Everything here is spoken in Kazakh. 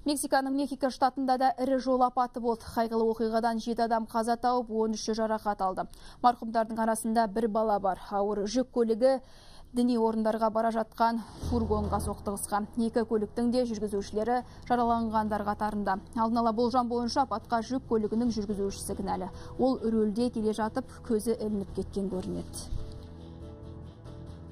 Мексиканың Мехико штатында да ірі жол апаты болды. Қайғылы оқиғадан 7 адам қаза тауып, 13 жарақат алды. Марқұмдардың арасында бір бала бар. Ауыр жүк көлігі діни орындарға бара жатқан фургонға соқтығысқан. Екі көліктің де жүргізушілері жараланғандар қатарында. Алдын ала болжам бойынша апатқа жүк көлігінің жүргізушісі кінәлі. Ол рөлде келе жатып көзі ілініп кеткен көрінеді.